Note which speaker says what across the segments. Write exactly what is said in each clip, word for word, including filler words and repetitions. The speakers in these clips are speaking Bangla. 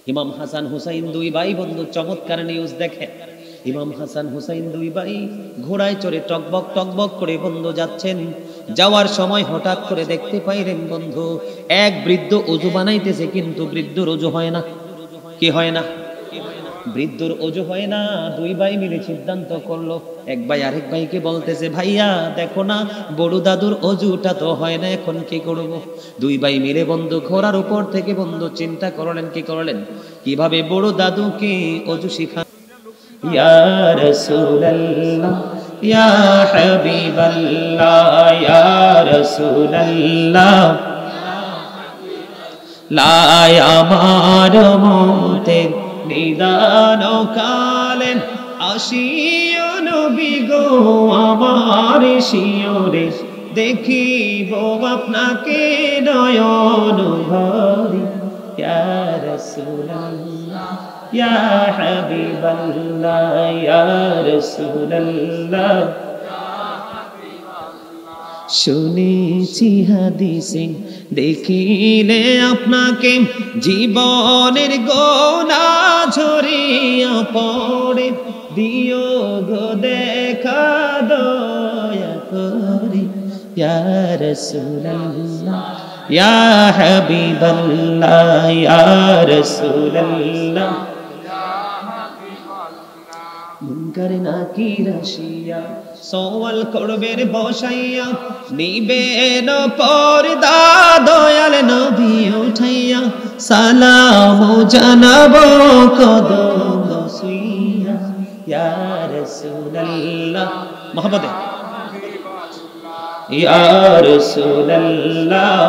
Speaker 1: ইমাম হাসান হুসাইন দুই ভাই বন্ধু চমৎকার নিউজ দেখেন। ইমাম হাসান হুসাইন দুই ভাই ঘোড়ায় চড়ে টকবক টকবক করে বন্ধু যাচ্ছেন। যাওয়ার সময় হঠাৎ করে দেখতে পাইলেন বন্ধু এক বৃদ্ধ ওযু বানাইতেছে, কিন্তু বৃদ্ধর ওযু হয় না। কি হয় না? বৃদ্ধর ওযু হয় না। দুই ভাই মিলে সিদ্ধান্ত করলো, এক ভাই আরেক ভাইকে বলতেছে, ভাইয়া দেখো না বড় দাদুর ওযুটা তো হয় না, এখন কি করব? দুই ভাই মিলে বন্ধু ঘোড়ার উপর থেকে বন্ধু চিন্তা করলেন, কি করলেন, কিভাবে বড় দাদুকে ওযু শিখা। ইয়া রাসূলুল্লাহ ইয়া হাবিবাল্লাহ ইয়া রাসূলুল্লাহ লাই আমার মতের নিদান কালে আসিও নবী গো আমার শিয়রে, দেখিব আপনাকে নয়ন ভরে। ইয়া রাসূলুল্লাহ ইয়া হাবিবাল্লাহ ইয়া রাসূলুল্লাহ শুনেছি হাদিসে দেখিলে আপনাকে জীবনের গোনা ঝরিয়া পড়ে, দিও গো দেখা দয়া করে। ইয়া রাসূলুল্লাহ ইয়া হাবিবাল্লাহ ইয়া রাসূলুল্লাহ মুনকার নাকির আসিয়া সওয়াল করবে বসাইয়া, নিবেন পর্দা দয়াল নবী উঠাইয়া, সালাম জানাবো কদম ছুঁইয়া। ইয়া রাসূলুল্লাহ মুহাম্মদে ইয়া রাসূলুল্লাহ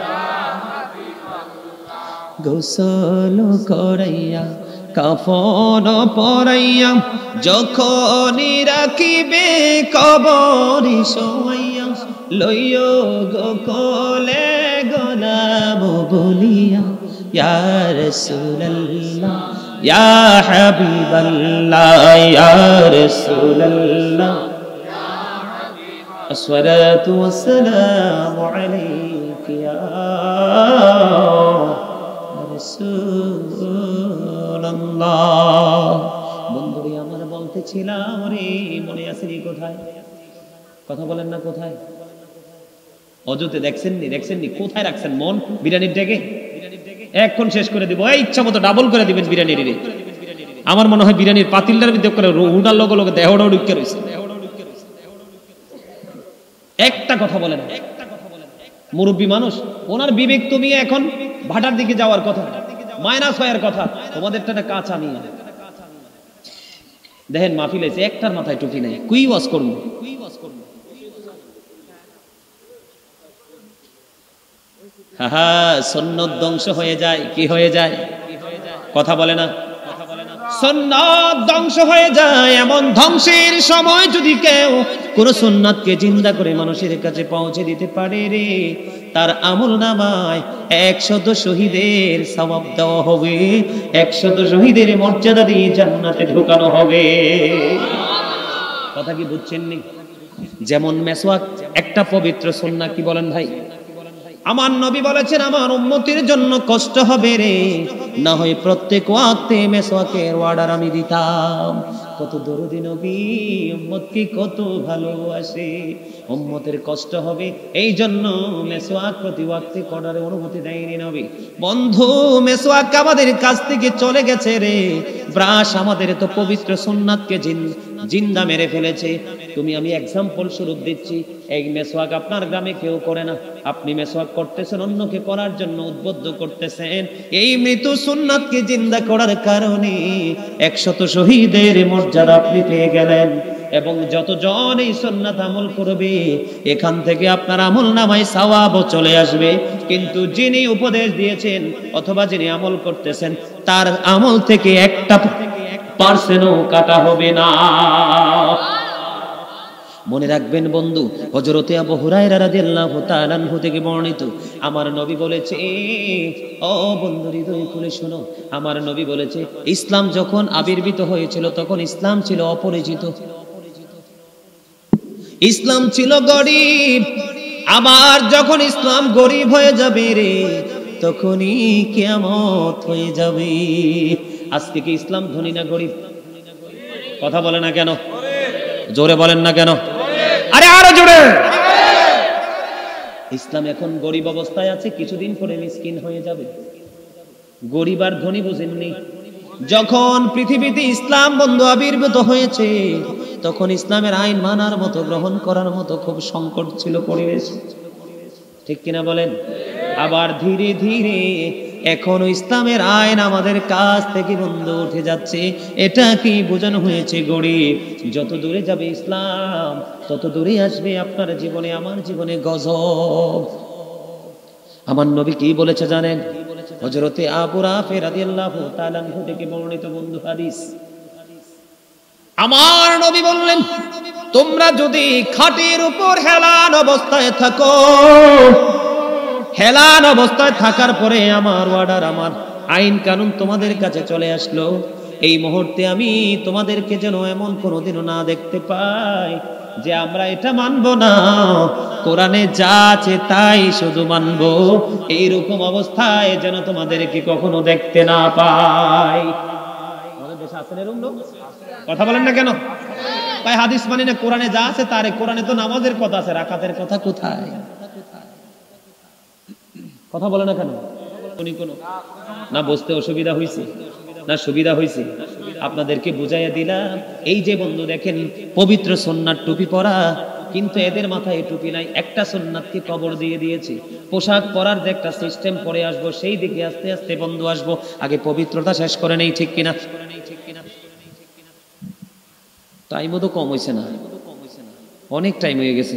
Speaker 1: গোসল করাইয়া কাফন পরাইয়া, যখন রাখিবে কবরে শোয়াইয়া, লইও গো কোলে গোলাম বলিয়া। ইয়া রাসূলুল্লাহ ইয়া হাবিবাল্লাহ ইয়া রাসূলুল্লাহ আসসালাতু ওয়াসসালামু আলাইকা ইয়া রাসূলুল্লাহ। বন্ধুরে আমার বলতেছিলাম রে, মনে আছে নি কোথায়? কথা বলেন না কোথায়? অযুতে দেখছেন নি দেখছেন নি কোথায় রাখছেন মন? বিরিয়ানির ডেকে এখন শেষ করে দিব, এই ইচ্ছা মতো ডাবল করে দিবেন বিরিয়ানির। আমার মনে হয় বিরিয়ানির পাতিলটার ভিতরে করে হুডার লগে লগে দেহড়া ঢুকে রইছে। একটা কথা বলেন, মুরব্বী মানুষ, ওনার বিবেক তুমি এখন ভাটার দিকে যাওয়ার কথা, মাইনাস হওয়ার কথা, তোমাদেরটা না কাঁচা নিয়ে দেখেন মাহফিল আছে, একটার মাথায় টুপি নাই, কুই ওয়াজ করব। হা সুন্নাত ধ্বংস হয়ে যায়, কি হয়ে যায়? কথা বলে না, সুন্নাত ধ্বংস হয়ে যায়। এমন ধ্বংসের সময় যদি কেউ কোন সুন্নাতকে জিন্দা করে মানুষের কাছে পৌঁছে দিতে পারে রে, তার আমলনামায় একশত শহীদের সওয়াব দেওয়া হবে, একশত শহীদের মর্যাদা দিয়ে জান্নাতে ঢোকানো হবে। কথা কি বুঝছেন নি? যেমন মেসওয়াক একটা পবিত্র সুন্নাহ, কি বলেন ভাই? আমার নবী বলেছেন আমার উম্মতের জন্য কষ্ট হবে রে, না হয় প্রত্যেক ওয়াক্তে মেসওয়াকের অর্ডার আমি দিতাম। কত দরদি নবী, উম্মতকে কত ভালোবাসে, উম্মতের কষ্ট হবে এই জন্য মেসওয়াক প্রতি ওয়াক্তে করার অনুমতি দেয়নি নবী। বন্ধু মেসওয়াক আমাদের কাছ থেকে চলে গেছে রে, ব্রাশ আমাদের তো পবিত্র সুন্নাতকে জিন্দা মেরে ফেলেছে। তুমি আমি এক্সাম্পল স্বরূপ দিচ্ছি, এই মেসওয়াক আপনার গ্রামে কেউ করে না, আপনি মেসওয়াক করতেছেন অন্যকে করার জন্য উদ্বুদ্ধ করতেছেন। এই মৃত সুন্নাতকে জিন্দা করার কারণে একশত শহীদের মর্যাদা আপনি পেয়ে গেলেন, এবং যতজন এই সুন্নাত আমল করবে এখান থেকে আপনার আমল নামায় সওয়াবও চলে আসবে। কিন্তু যিনি উপদেশ দিয়েছেন অথবা যিনি আমল করতেছেন তার আমল থেকে একটা পার্সেন্টও কাটা হবে না। মনে রাখবেন বন্ধু, হযরতে আবু হুরায়রা রাদিয়াল্লাহু তাআলা আনহু থেকে বর্ণিত, আমার নবী বলেছে, ও বন্ধু হৃদয় খুলে শোনো, আমার নবী বলেছে ইসলাম যখন আবির্ভূত হয়েছিল তখন ইসলাম ছিল অপরিচিত, ইসলাম ছিল গরিব। আবার যখন ইসলাম গরিব হয়ে যাবে রে, তখনই কিয়ামত হয়ে যাবে। আজকে কি ইসলাম ধনী না গরিব? কথা বলে না কেন? জোরে বলেন না কেন? আরে আরো জোরে। ইসলাম এখন গরিব অবস্থায় আছে, কিছুদিন পরে মিসকিন হয়ে যাবে। গরিব আর ধনী বুঝেননি? যখন পৃথিবীতে ইসলাম বন্ধু আবির্ভূত হয়েছে তখন ইসলামের আইন মানার মতো, গ্রহণ করার মতো খুব সংকট ছিল পরিবেশ, ঠিক কিনা বলেন? আবার ধীরে ধীরে এখনো ইসলামের আইন আমাদের কাছ থেকে বন্ধু উঠে যাচ্ছে। এটা কি বোঝানো হয়েছে? গরিব যত দূরে যাবে ইসলাম তত দূরে আসবে আপনার জীবনে, আমার জীবনে গজব। আমার নবী কি বলেছে জানেন? হযরতে আবু রাফি রাদিয়াল্লাহু তাআলা আনহু থেকে বর্ণিত বন্ধু হাদিস। আমার নবী বললেন, তোমরা যদি খাটের উপর হেলান অবস্থায় থাকো, হেলান অবস্থায় থাকার পরে আমার অর্ডার, আমার আইন কানুন তোমাদের কাছে চলে আসলো, এই মুহূর্তে আমি তোমাদেরকে যেন এমন কোনোদিনও না দেখতে পাই যে আমরা এটা মানবো না, কোরআনে যা আছে তাই শুধু মানবো, এইরকম অবস্থায় যেন তোমাদেরকে কখনো দেখতে না পাই। আমাদের দেশে আছেন এরকম লোক? কথা বলেন না কেন? ভাই হাদিস মানি না, কোরআনে যা আছে তারে। কোরআনে তো নামাজের কথা আছে, রাকাতের কথা কোথায়? কথা বলে না কেন? কোনো না বুঝতে অসুবিধা হয়েছে না সুবিধা হয়েছে? আপনাদেরকে বুঝাইয়া দিলাম। এই যে বন্ধু দেখেন পবিত্র সুন্নাত টুপি পরা, কিন্তু এদের মাথায় টুপি নাই। একটা সুন্নাতকে কবর দিয়ে দিয়েছে। পোশাক পরার যে একটা সিস্টেম পরে আসবো, সেই দিকে আস্তে আস্তে বন্ধু আসবো। আগে পবিত্রতা শেষ করে নেই, ঠিক কিনা? টাইমও তো কম হয়েছে না, অনেক টাইম হয়ে গেছে।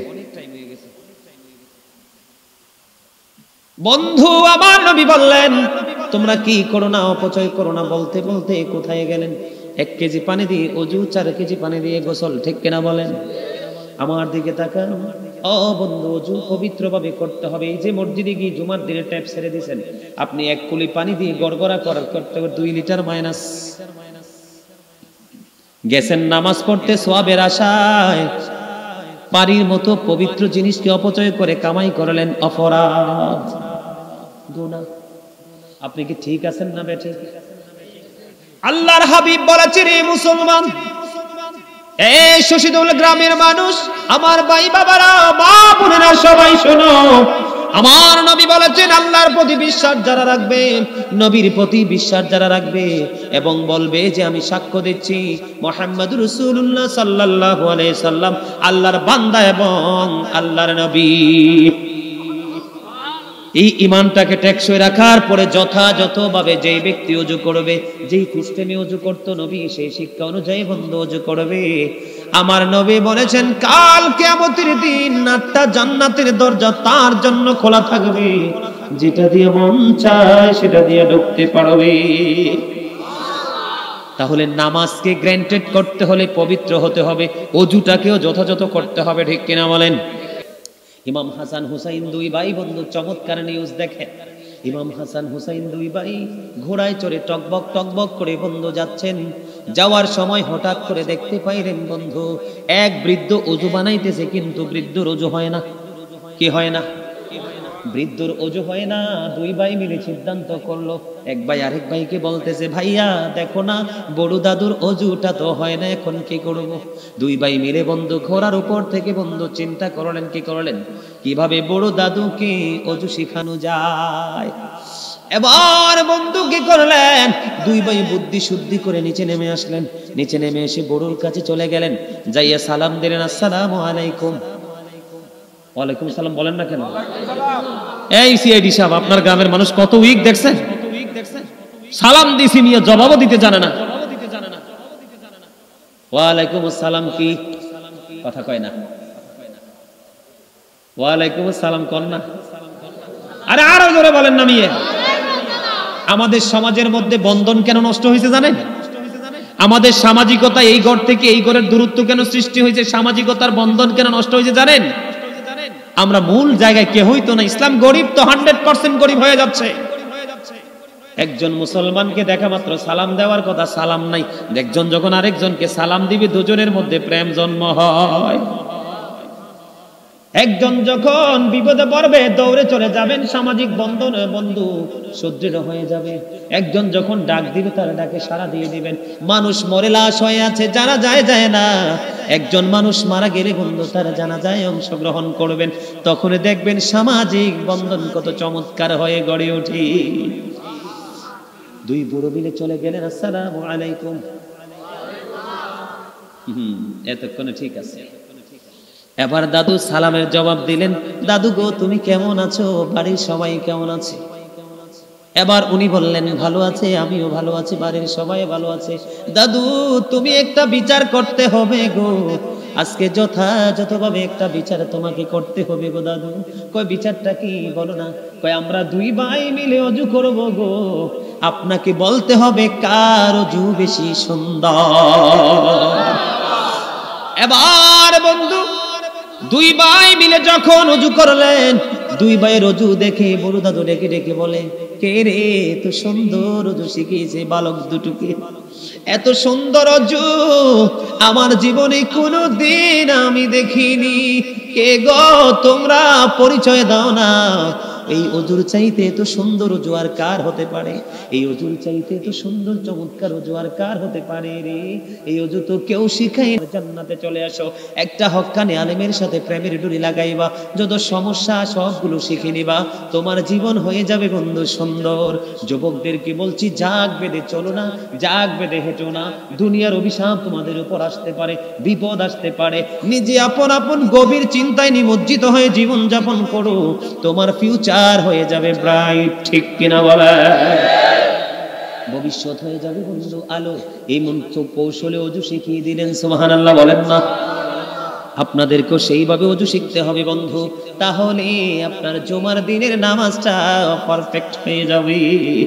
Speaker 1: বন্ধু আমার নবী বললেন, তোমরা কি করো না, অপচয় করো না। বলতে বলতে কোথায় গেলেন? এক কেজি পানি দিয়ে অজু, চার কেজি পানি দিয়ে গোসল, ঠিক কিনা বলেন? আমার দিকে তাকান। ও বন্ধু, অজু পবিত্র ভাবে করতে হবে। এই যে মসজিদে গিয়ে জুমার দিনে ট্যাপ ছেড়ে দিয়েছেন, আপনি এক কুলি পানি দিয়ে গড়গড়া করার করতে হবে দুই লিটার মাইনাস। গেছেন নামাজ পড়তে সোয়াবের আশায়, পানির মতো পবিত্র জিনিসকে অপচয় করে কামাই করলেন অপরাধ, গুনাহ। আপনি কি ঠিক আছেন না বেঠে? আল্লাহর হাবিব বলেছেন, রে মুসলমান, এই শশীদুল গ্রামের মানুষ, আমার ভাই বাবারা, মা বোনেরা, সবাই শোনো। আমার নবী বলেছেন, আল্লাহর প্রতি বিশ্বাস যারা রাখবে, নবীর প্রতি বিশ্বাস যারা রাখবে এবং বলবে যে আমি সাক্ষ্য দিচ্ছি মুহাম্মদুর রাসূলুল্লাহ সাল্লাল্লাহু আলাইহি সাল্লাম আল্লাহর বান্দা এবং আল্লাহর নবী, এই ঈমানটাকে টেকসই রাখার পরে যথাযথভাবে যেই ব্যক্তি ওযু করবে, যেই সিস্টেমে ওযু করত নবী, সেই শিক্ষা অনুযায়ী বন্ধ ওযু করবে। আমার নবী বলেছেন, কাল কিয়ামতের দিন আটটা জান্নাতের দরজা তার জন্য খোলা থাকবে, যেটা দিয়ে মন চায় সেটা দিয়ে ঢুকতে পারবে। তাহলে নামাজকে গ্র্যান্টেড করতে হলে পবিত্র হতে হবে, ওযুটাকেও যথাযথ করতে হবে, ঠিক কিনা বলেন? ইমাম হাসান হুসাইন দুই ভাই বন্ধু চমৎকার নিউজ দেখেন। ইমাম হাসান হুসাইন দুই ভাই ঘোড়ায় চড়ে টকবক টকবক করে বন্ধু যাচ্ছেন। যাওয়ার সময় হঠাৎ করে দেখতে পাইলেন বন্ধু এক বৃদ্ধ ওযু বানাইতেছে, কিন্তু বৃদ্ধর ওযু হয় না। কি হয় না? বৃদ্ধর ওযু হয় না। দুই ভাই মিলে সিদ্ধান্ত করলো, এক ভাই আরেক ভাইকে বলতেছে, ভাইয়া দেখো না, বড় দাদুর ওযুটা তো হয় না, এখন কি করব? দুই ভাই মিলে বন্ধু ঘোড়ার উপর থেকে বন্ধু চিন্তা করলেন, কি করলেন, কিভাবে বড় দাদুকে ওযু শিখানো যায়। এবার বন্ধু কি করলেন, দুই ভাই বুদ্ধি শুদ্ধি করে নিচে নেমে আসলেন। নিচে নেমে এসে বড়ুর কাছে চলে গেলেন, যাইয়া সালাম দিলেন, আসসালামু আলাইকুম। ওয়ালাইকুম সালাম বলেন না কেন? এই সিআইডি সাহেব, আপনার গ্রামের মানুষ কত উইক দেখছেন? সালাম দিছি নিয়ে জবাবও দিতে জানে না। ওয়ালাইকুম আসসালাম কি কথা কয় না? ওয়ালাইকুম আসসালাম কর না। আরে আরো জোরে বলেন না মিয়ে। আমাদের সমাজের মধ্যে বন্ধন কেন নষ্ট হয়েছে জানেন? আমাদের সামাজিকতা, এই ঘর থেকে এই ঘরের দূরত্ব কেন সৃষ্টি হয়েছে, সামাজিকতার বন্ধন কেন নষ্ট হয়েছে জানেন? আমরা মূল জায়গায় কেউই তো না। ইসলাম গরিব তো হান্ড্রেড পার্সেন্ট গরিব হয়ে যাচ্ছে। একজন মুসলমানকে দেখা মাত্র সালাম দেওয়ার কথা, সালাম নাই। একজন যখন আরেকজনকে সালাম দিবে, দুজনের মধ্যে প্রেম জন্ম হয়। একজন যখন বিপদে পড়বে দৌড়ে চলে যাবেন, সামাজিক বন্ধনে বন্ধু সুদৃঢ় হয়ে যাবে। একজন যখন ডাক দিবে তার ডাকে সাড়া দিয়ে দিবেন। মানুষ মরে লাশ হয়ে আছে, জানা যায় যায় না, একজন মানুষ মারা গেলে বন্ধু তার জানাজায় অংশগ্রহণ করবেন। তখন দেখবেন সামাজিক বন্ধন কত চমৎকার হয়ে গড়ে ওঠে। দুই বুড়ো মিলে চলে গেলেন, আসসালামু আলাইকুম। হুম, এতক্ষণে ঠিক আছে। এবার দাদু সালামের জবাব দিলেন, দাদু গো তুমি কেমন আছো, বাড়ির সবাই কেমন আছে? এবার উনি বললেন, ভালো আছে, আমিও ভালো আছি, বাড়ির সবাই ভালো আছে। দাদু তুমি একটা বিচার করতে হবে গো, আজকে যথাযথভাবে একটা বিচার তোমাকে করতে হবে গো দাদু। কয় বিচারটা কি বলো না? কয় আমরা দুই ভাই মিলে অজু করব গো, আপনাকে বলতে হবে কার অজু বেশি সুন্দর। এবার বন্ধু দুই ভাই মিলে যখন অজু করলেন, দুই ভাইয়ের অজু দেখে বড় দাদু ডেকে ডেকে বলে, কে রে এত সুন্দর অজু শিখিয়েছে বালক দুটোকে, এত সুন্দর অজু আমার জীবনে কোনো দিন আমি দেখিনি। কে গো তোমরা পরিচয় দাও না, এই অজুর চাইতে এত সুন্দর অজু আর কার হতে পারে? এই অজুর চাইতে এত সুন্দর চমৎকার অজু আর কার হতে পারে রে? এই অজু তো কেউ শিখাই। জান্নাতে চলে আসো, একটা হক্কানি আলেমের সাথে প্রেমের ডুরি লাগাইবা, যত সমস্যা সবগুলো শিখে নিবা, তোমার জীবন হয়ে যাবে বন্ধু সুন্দর। যুবকদেরকে বলছি, জাগ বেঁধে চলো না, জাগ বেঁধে হেঁটো না, দুনিয়ার অভিশাপ তোমাদের উপর আসতে পারে, বিপদ আসতে পারে। নিজে আপন আপন গভীর চিন্তায় নিমজ্জিত হয়ে জীবন যাপন করো, তোমার ফিউচার হয়ে যাবে ব্রাইট। ঠিক কিনা বলে? ভবিষ্যৎ হয়ে যাবে বন্ধু আলো। এই মন্ত্র কৌশলে অজু শিখিয়ে দিলেন, সুবহানাল্লাহ বলেন না? আপনাদেরকেও সেইভাবে অজু শিখতে হবে বন্ধু, তাহলে আপনার জুমার দিনের নামাজটা পারফেক্ট হয়ে যাবে।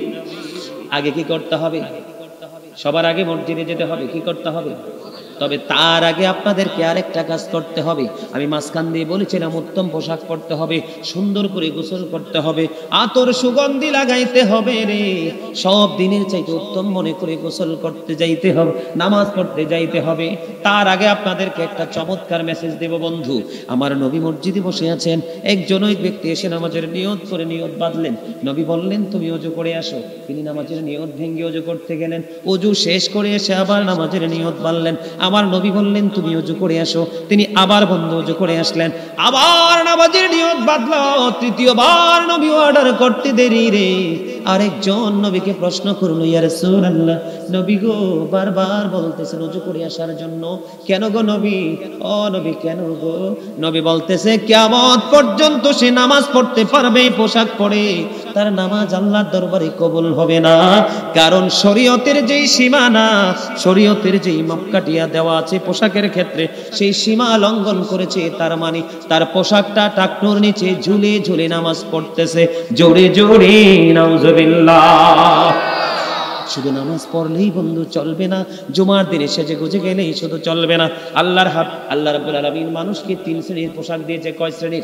Speaker 1: আগে কি করতে হবে? সবার আগে মসজিদে যেতে হবে। কি করতে হবে? তবে তার আগে আপনাদেরকে আরেকটা কাজ করতে হবে। আমি মাঝখান দিয়ে বলেছিলাম, উত্তম পোশাক পরতে হবে, সুন্দর করে গোসল করতে হবে, আতর সুগন্ধি লাগাইতে হবে রে। সব দিনের চাইতে উত্তম মনে করে গোসল করতে যাইতে হবে, নামাজ পড়তে যাইতে হবে। তার আগে আপনাদেরকে একটা চমৎকার মেসেজ দেব বন্ধু। আমার নবী মসজিদে বসে আছেন, একজন ওই ব্যক্তি এসে নামাজের নিয়ত করে নিয়ত বাঁধলেন। নবী বললেন তুমি অজু করে আসো। তিনি নামাজের নিয়ত ভেঙে অজু করতে গেলেন, অজু শেষ করে এসে আবার নামাজের নিয়ত বাঁধলেন। আমার নবী বললেন তুমি অজু করে আসো। তিনি আবার বন্ধ অজু করে আসলেন, আবার নামাজের নিয়ত বাঁধলো। তৃতীয়বার নবী অর্ডার করতে দেরি রে। আরেকজন নবীকে প্রশ্ন করলো, ইয়া রাসূলুল্লাহ, নবী গো বারবার বলতেছেন অজু করে আসার জন্য, কেন গো নবী? ও নবী কেন গো? নবী বলতেছে, কিয়ামত পর্যন্ত সে নামাজ পড়তে পারবে এই পোশাক পরে, তার নামাজ আল্লাহর দরবারে কবুল হবে না। কারণ শরীয়তের যেই সীমানা, শরীয়তের যেই মাপকাঠিয়া দেওয়া আছে পোশাকের ক্ষেত্রে, সেই সীমা লঙ্ঘন করেছে। তার মানে তার পোশাকটা টাকনুর নিচে ঝুলে ঝুলে নামাজ পড়তেছে। জোরে জোরে নাউজুবিল্লাহ। শুধু নামাজ পড়লেই বন্ধু চলবে না, জুমার দিনে সেজে গুজে গেলেই শুধু চলবে না। আল্লাহর হাব আল্লাহ রাব্বুল আলামিন মানুষকে তিন শ্রেণীর পোশাক দিয়েছে। কয় শ্রেণীর?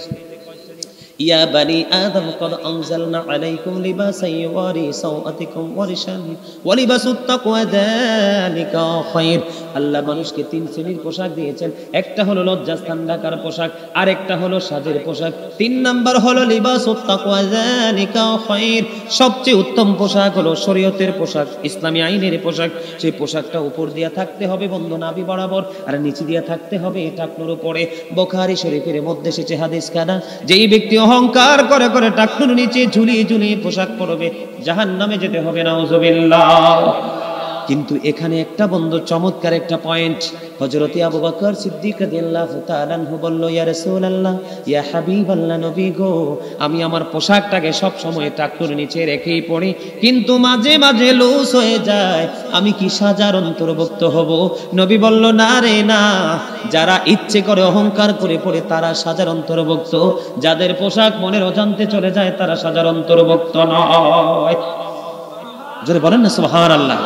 Speaker 1: ইয়া বানি আদম কদ আনজালনা আলাইকুম লিবাসান ইউরি সাওআতিকুম ওয়া রিশান ওয়া লিবাসুত তাকওয়া যালিকা খায়র। আল্লাহ মানুষকে তিন শ্রেণীর পোশাক দিয়েছেন। একটা হলো লজ্জাস্থান ঢাকার পোশাক, আরেকটা হলো সাজের পোশাক, তিন নাম্বার হলো লিবাসুত তাকওয়া যালিকা খায়র। সবচেয়ে উত্তম পোশাক হলো শরীয়তের পোশাক, ইসলামী আইনের পোশাক। সেই পোশাকটা উপর দিয়া থাকতে হবে বন্ধু নাভি বরাবর, আর নিচে দিয়া থাকতে হবে টাকনুর উপরে। বুখারী শরীফের মধ্যে এসেছে হাদিস কানা, যেই ব্যক্তি অহংকার করে করে টাকনুর নিচে ঝুলিয়ে ঝুলিয়ে পোশাক পরবে, জাহান্নামে যেতে হবে, নাউজুবিল্লাহ। কিন্তু এখানে একটা বন্ধু চমৎকার একটা পয়েন্ট। হযরত আবু বকর সিদ্দিক রাদিয়াল্লাহু তাআলা আনহু বলল, ইয়া রাসূলুল্লাহ, ইয়া হাবিবাল্লাহ, নবী গো, আমি আমার পোশাকটাকে সব সময় টাকনুর নিচে রেখেই পড়ি, কিন্তু মাঝে মাঝে লুজ হয়ে যায়, আমি কি সাজার অন্তর্ভুক্ত হব? নবী বলল, না রে না, যারা ইচ্ছে করে অহংকার করে পড়ে তারা সাজার অন্তর্ভুক্ত, যাদের পোশাক মনের অজান্তে চলে যায় তারা সাজার অন্তর্ভুক্ত নয়। জোরে বলেন না সুবহানাল্লাহ।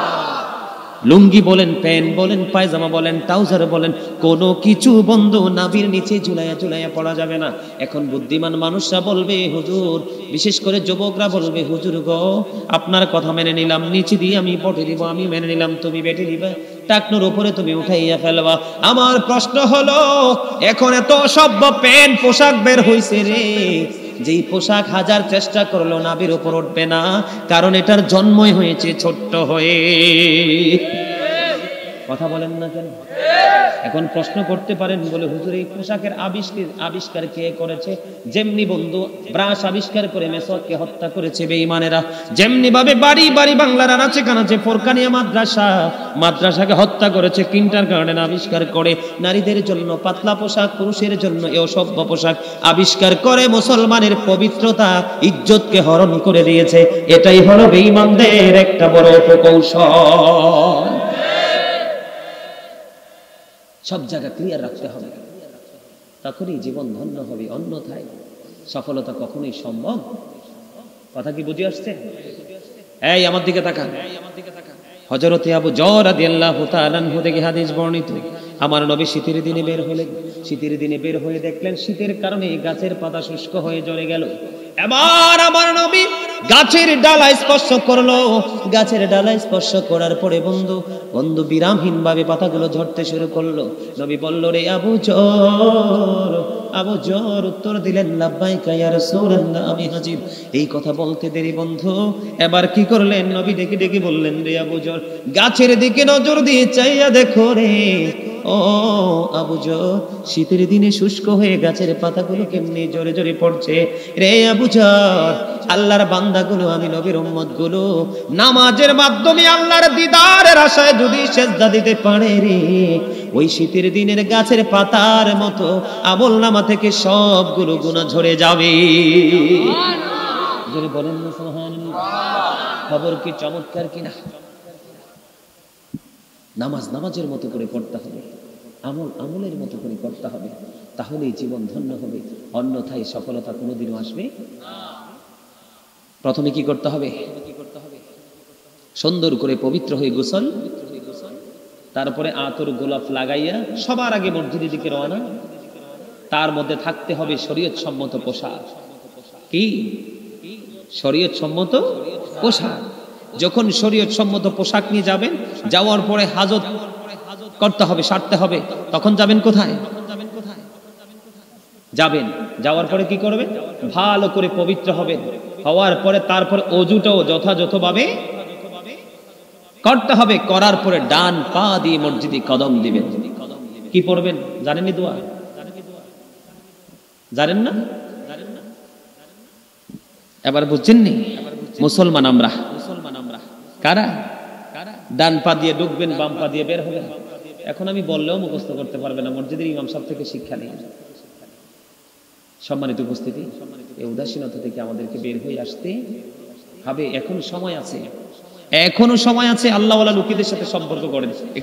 Speaker 1: লুঙ্গি বলেন, প্যান্ট বলেন, পায়জামা বলেন, ট্রাউজার বলেন, কোনো কিছু বন্ধু নাভির নিচে ঝুলাইয়া ঝুলাইয়া পড়া যাবে না। এখন বুদ্ধিমান মানুষরা বলবে, হুজুর, বিশেষ করে যুবকরা বলবে, হুজুর গো আপনার কথা মেনে নিলাম, নিচে দিয়ে আমি পটে দিব, আমি মেনে নিলাম, তুমি বেটে দিবে, টাকনুর উপরে তুমি উঠাইয়া ফেলবা। আমার প্রশ্ন হলো, এখন এত অসভ্য প্যান্ট পোশাক বের হইছে রে, যেই পোশাক হাজার চেষ্টা করলো নাভির উপর উঠবে না, কারণ এটার জন্মই হয়েছে ছোট্ট হয়ে। কথা বলেন না কেন? এখন প্রশ্ন করতে পারেন বলে, হুজুর এই পোশাকের আবিষ্কার আবিষ্কার কে করেছে? যেমনি বন্ধু ব্রাশ আবিষ্কার করে মেসওয়াককে হত্যা করেছে বেঈমানেরা, যেমনি ভাবে বাড়ি বাড়ি বাংলার আনাচে কানাচে ফোরকানিয়া মাদ্রাসা মাদ্রাসাকে হত্যা করেছে কিন্টার গার্ডেন আবিষ্কার করে নারীদের জন্য পাতলা পোশাক, পুরুষের জন্য এই অসভ্য পোশাক আবিষ্কার করে মুসলমানের পবিত্রতা ইজ্জতকে হরণ করে দিয়েছে। এটাই হলো বেঈমানদের একটা বড় কৌশল। সব জায়গা ক্লিয়ার রাখতে হবে, তখনই জীবন ধন্য হবে, অন্যথায় সফলতা কখনোই সম্ভব। কথা কি বুঝে আসছে? এই আমার দিকে তাকান। হযরতে আবু যর রাদিয়াল্লাহু তাআলা আনহু থেকে হাদিস বর্ণিত, আমার নবী শীতের দিনে বের হলেন, শীতের দিনে বের হয়ে দেখলেন শীতের কারণে গাছের পাতা শুষ্ক হয়ে ঝরে গেল। এবার আমার নবী গাছের ডালা স্পর্শ করলো, গাছের ডালা স্পর্শ করার পরে বন্ধু বন্ধু বিরামহীন ভাবে পাতাগুলো ঝরতে শুরু করলো। নবী বলল, রে আবু যর, আবু যর উত্তর দিলেন, লাব্বাইকা ইয়া রাসূলুল্লাহ, আমি হাজির। এই কথা বলতে দেরি বন্ধু, এবার কি করলেন? নবী ডেকে ডেকে বললেন, রে আবু যর, গাছের দিকে নজর দিয়ে চাইয়া দেখো রে, ও আবু যর, শীতের দিনে শুষ্ক হয়ে গাছের পাতাগুলো কেমনি জোরে জোরে পড়ছে। রে আবু যর, আল্লাহর বান্দাগুলো, আমি নবীর উম্মতগুলো নামাজের মাধ্যমে আল্লাহর দিদারের আশায় যদি সেজদা দিতে পারে রে, ওই শীতের দিনের গাছের পাতার মতো আমলনামা থেকে সবগুলো গুনাহ ঝরে যাবে। জোরে বলেন না সুবহানাল্লাহ। খবর কি চমৎকার কিনা? নামাজ নামাজের মতো করে পড়তে হবে, আমল আমলের মতো করে করতে হবে, তাহলেই জীবন ধন্য হবে, অন্যথায় সফলতা কোনোদিনও আসবে না। প্রথমে কি করতে হবে? সুন্দর করে পবিত্র হয়ে গোসল, তারপরে আতর গোলাপ লাগাইয়া সবার আগে মসজিদের দিকে রওনা। তার মধ্যে থাকতে হবে শরীয়ত সম্মত পোশাক। কি? শরীয়ত সম্মত পোশাক। যখন শরীয়ত সম্মত পোশাক নিয়ে যাবেন, যাওয়ার পরে হাজত করতে হবে, সারতে হবে, তখন যাবেন কোথায়? যাবেন, যাওয়ার পরে কি করবেন? ভালো করে পবিত্র হবেন, হওয়ার পরে তারপর অজুটাও যথাযথভাবে করতে হবে। করার পরে ডান পা দিয়ে মসজিদে কদম দিবেন। কি পড়বেন জানেননি? দোয়া জানেন না? এবার বুঝছেননি? মুসলমান আমরা, কারা ডান পা দিয়ে ঢুকবেন, বাম পা দিয়ে বের হবেন। এখন আমি বললেও মুখস্থ করতে পারবে না, মসজিদের ইমাম সাহেব থেকে শিক্ষা নেই। সম্মানিত উপস্থিতি, এই উদাসীনতা থেকে আমাদেরকে বের হয়ে আসতে হবে। এখনো সময় আছে, এখনো সময় আছে। আল্লাহওয়ালা লোকেদের সাথে সম্পর্ক করেন।